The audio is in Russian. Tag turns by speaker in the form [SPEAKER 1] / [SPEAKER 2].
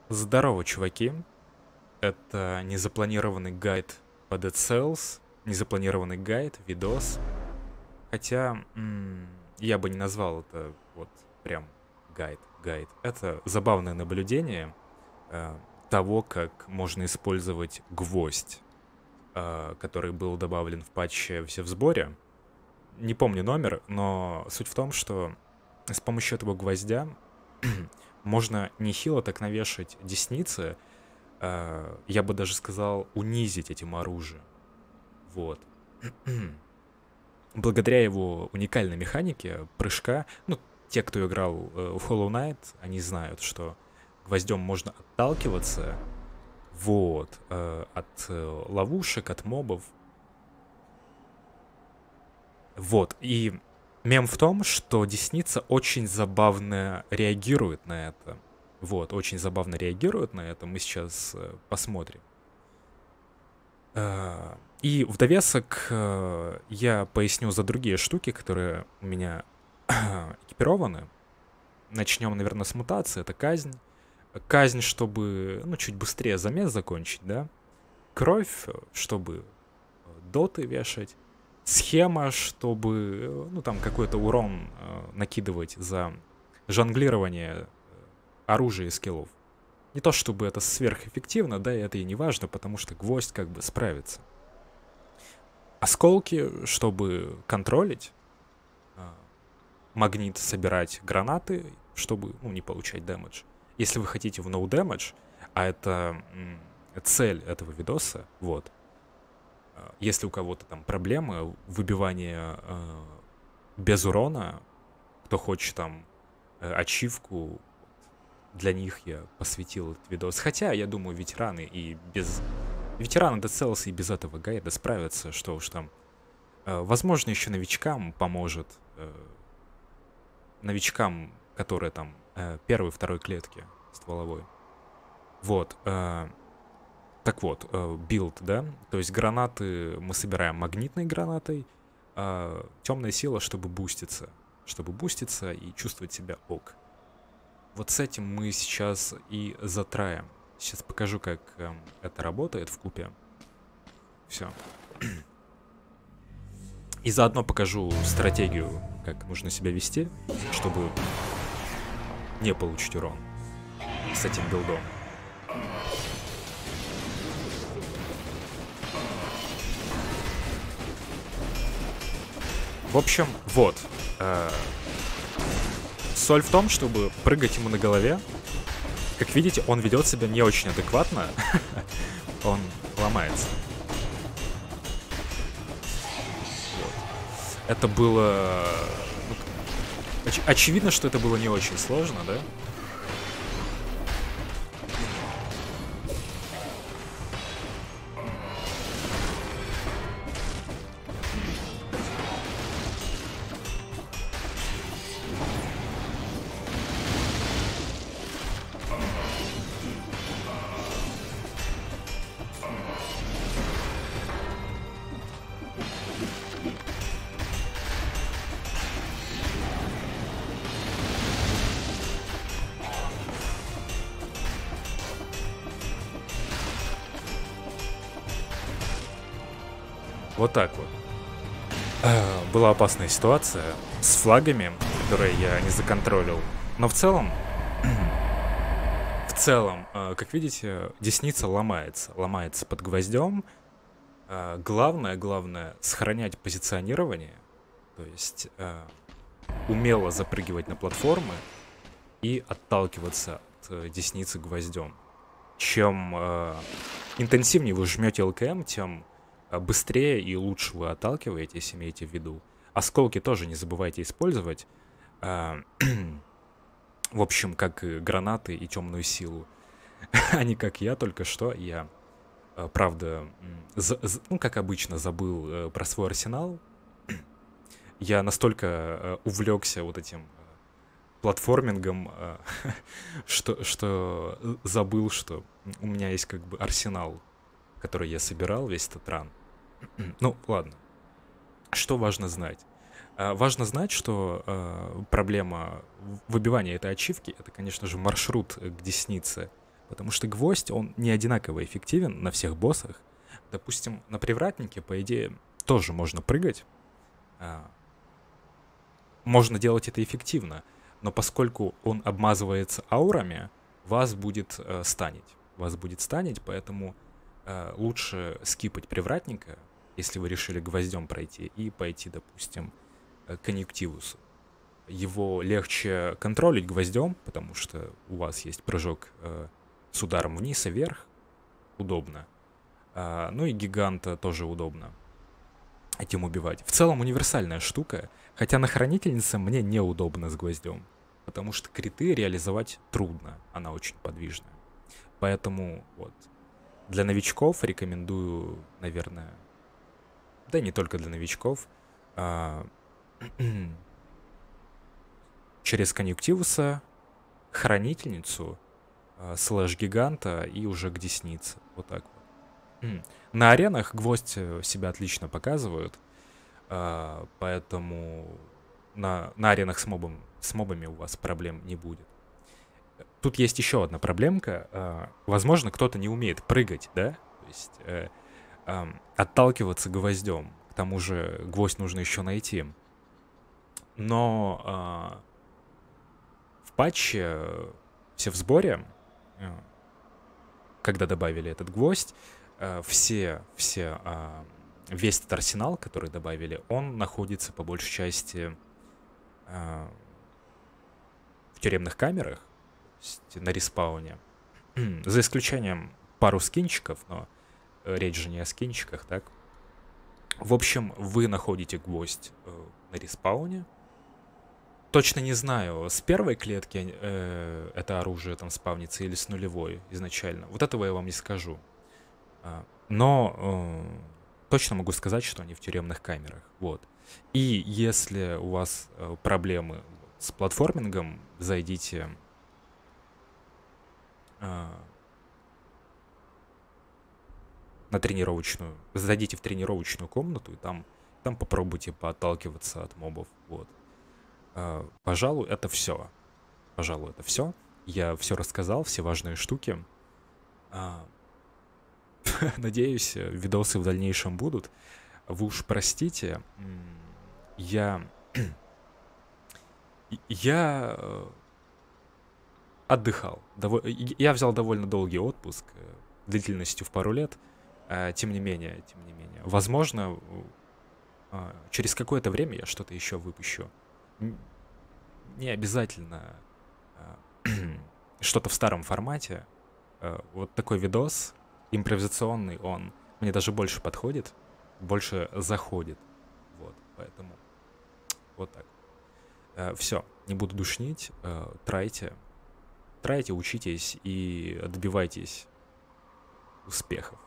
[SPEAKER 1] Здорово, чуваки. Это незапланированный гайд по Dead Cells. Незапланированный гайд, видос. Хотя, я бы не назвал это вот прям гайд. Это забавное наблюдение э, того, как можно использовать гвоздь, который был добавлен в патче «Все в сборе». Не помню номер, но суть в том, что с помощью этого гвоздя можно нехило так навешать десницы, я бы даже сказал, унизить этим оружием. Вот. Благодаря его уникальной механике прыжка, ну, те, кто играл в Hollow Knight, они знают, что гвоздем можно отталкиваться, вот, от ловушек, от мобов. Вот, и мем в том, что десница очень забавно реагирует на это. Вот, очень забавно реагирует на это. Мы сейчас посмотрим. И в довесок я поясню за другие штуки, которые у меня экипированы. Начнем, наверное, с мутации. Это казнь. Казнь, чтобы, ну, чуть быстрее замес закончить, да? Кровь, чтобы доты вешать. Схема, чтобы, ну, там какой-то урон накидывать за жонглирование оружия и скиллов. Не то чтобы это сверхэффективно, да, и это и не важно, потому что гвоздь как бы справится. Осколки, чтобы контролить. Магнит собирать гранаты, чтобы, ну, не получать дэмэдж. Если вы хотите в no damage, а это цель этого видоса, вот. Если у кого-то там проблемы, выбивание без урона, кто хочет там ачивку, для них я посвятил этот видос. Хотя, я думаю, ветераны и без... Ветераны Dead Cells и без этого гайда справятся, что уж там. Возможно, еще новичкам поможет. Новичкам, которые там первой, второй клетки стволовой. Вот. Так вот, билд, да? То есть гранаты мы собираем магнитной гранатой. Темная сила, чтобы буститься. Чтобы буститься и чувствовать себя ок. Вот с этим мы сейчас и затраем. Сейчас покажу, как это работает в купе. Все. И заодно покажу стратегию, как нужно себя вести, чтобы не получить урон с этим билдом. В общем, вот. Соль в том, чтобы прыгать ему на голове. Как видите, он ведет себя не очень адекватно. Он ломается. Вот. Это было... очевидно, что это было не очень сложно, да? Вот так вот. Была опасная ситуация с флагами, которые я не законтролил. Но в целом, как видите, десница ломается. Ломается под гвоздем. Главное, сохранять позиционирование. То есть умело запрыгивать на платформы и отталкиваться от десницы гвоздем. Чем интенсивнее вы жмете ЛКМ, тем быстрее и лучше вы отталкиваетесь, имейте в виду. Осколки тоже не забывайте использовать. В общем, как и гранаты и темную силу. А не как я только что. Я, правда, ну, как обычно, забыл про свой арсенал. Я настолько увлекся вот этим платформингом, что забыл, что у меня есть как бы арсенал, который я собирал, весь этот ран. Ну, ладно. Что важно знать? Важно знать, что проблема выбивания этой ачивки — это, конечно же, маршрут к деснице. Потому что гвоздь, он не одинаково эффективен на всех боссах. Допустим, на привратнике, по идее, тоже можно прыгать. Можно делать это эффективно. Но поскольку он обмазывается аурами, вас будет станить. Вас будет станить, поэтому лучше скипать привратника, если вы решили гвоздем пройти, и пойти, допустим, к конъюнктивусу. Его легче контролить гвоздем, потому что у вас есть прыжок с ударом вниз и вверх. Удобно. Ну и гиганта тоже удобно этим убивать. В целом универсальная штука, хотя на хранительнице мне неудобно с гвоздем, потому что криты реализовать трудно, она очень подвижная. Поэтому вот для новичков рекомендую, наверное, да не только для новичков, через конъюнктивуса, хранительницу, слэш-гиганта и уже к деснице. Вот так вот. На аренах гвоздь себя отлично показывают, поэтому на аренах с мобами у вас проблем не будет. Тут есть еще одна проблемка. Возможно, кто-то не умеет прыгать, да? То есть отталкиваться гвоздем. К тому же гвоздь нужно еще найти. Но в патче все в сборе, когда добавили этот гвоздь, весь этот арсенал, который добавили, он находится по большей части в тюремных камерах, на респауне. За исключением пару скинчиков, но речь же не о скинчиках, так? В общем, вы находите гвоздь на респауне. Точно не знаю, с первой клетки это оружие там спавнится или с нулевой изначально. Вот этого я вам не скажу. Но точно могу сказать, что они в тюремных камерах. Вот. И если у вас проблемы с платформингом, зайдите зайдите в тренировочную комнату и там попробуйте поотталкиваться от мобов. Вот. Пожалуй, это все. Я все рассказал, все важные штуки. Надеюсь, видосы в дальнейшем будут. Вы уж простите, я отдыхал. Я взял довольно долгий отпуск, длительностью в пару лет. Тем не менее, возможно, через какое-то время я что-то еще выпущу. Не обязательно что-то в старом формате. Вот такой видос импровизационный, он мне даже больше подходит, больше заходит. Вот, поэтому вот так. Все, не буду душнить. Трайте, учитесь и добивайтесь успехов.